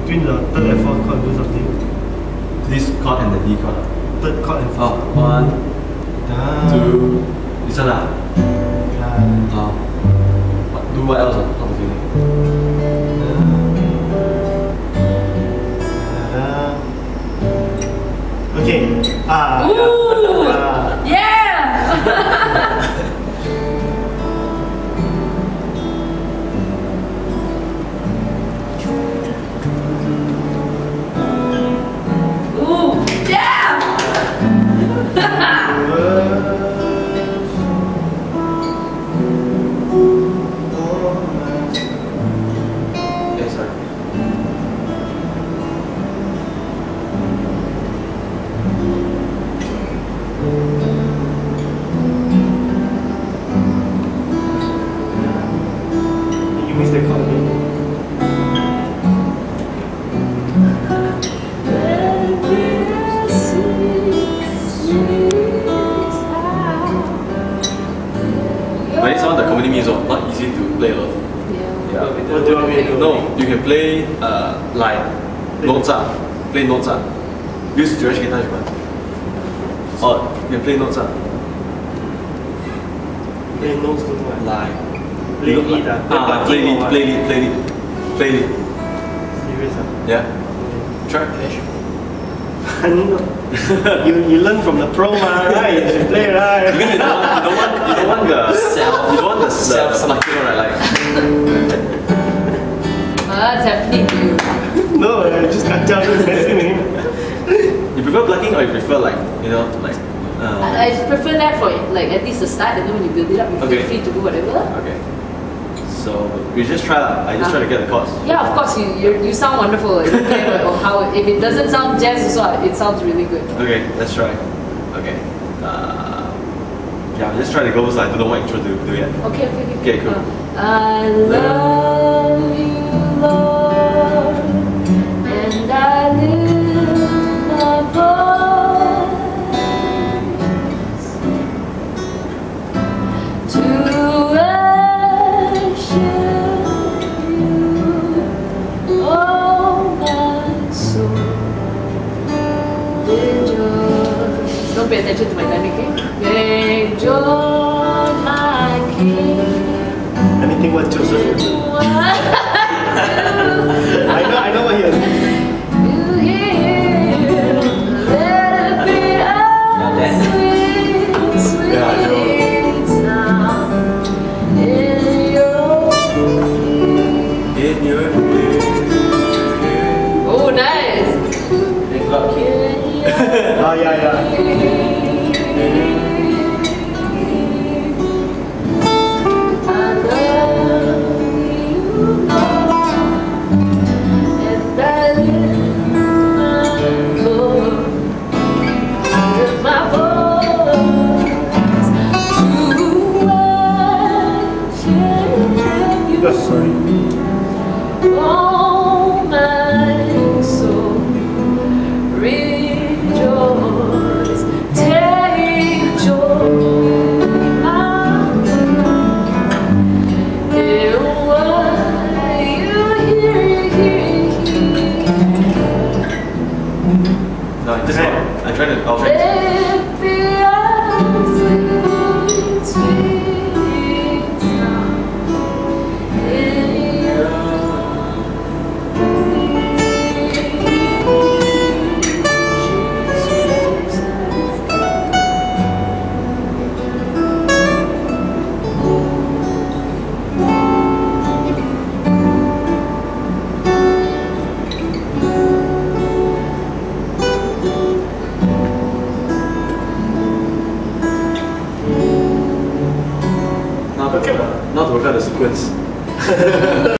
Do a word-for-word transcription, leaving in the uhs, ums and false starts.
between the third and fourth chord, do something. This chord and the D chord. Third chord and fourth. Oh, one, two. This one ah. Yeah. Oh. What, do what else? How to feeling? Okay. Ah. Ooh. Ah. Yeah. Ooh. Yeah. Yeah, sorry. You missed the chord again. But it's one of the comedy music, not easy to play alone. Yeah. What do you want me to do? No, you can play uh, like notes ah. Play notes ah. Use Joash guitar if you want. Or you can play notes ah. Play notes to what? Like. Play lead ah. Ah, play lead, play lead, play lead, play lead. Serious ah? Yeah. Try. I know. you you learn from the pro ma, right? You should play right. Because you don't want, you don't want, you don't want the self, you don't want the self sucking right, like. What's happening to you? No, I just can't tell you messing with him. You prefer plucking or you prefer like, you know, like. Uh, I, I prefer that for like at least the start, and then when you build it up, you feel Okay. free to do whatever. Okay. So we just try. lah. I just try to get the chords. Yeah, of course, you you, you sound wonderful. I don't care about how if it doesn't sound jazz as well, it sounds really good. Okay, let's try. Okay. Uh, yeah, just try to go. So I don't know what intro to do yet. Okay, okay, okay. Okay, cool. Uh, I love you, Lord, and I lift my voice to worship you, oh my soul. Rejoice. Don't pay attention to my timing, okay? Rejoice, my King. Anything what Joseph will do. I know, I know what he will do. You hear, let it be a sweet, sweet Yeah, sound in your ear. In your ear. Oh, nice. Oh yeah, yeah. I love you, Lord, and I lift my voice, lift my voice to worship you. Oh, sorry. Oh, my soul, rejoice, take joy, my God, in what you hear, hear, hear. No, just one. I try to. I'll try. Let the sweet, sweet sound in your Now, Okay. now to work out the sequence.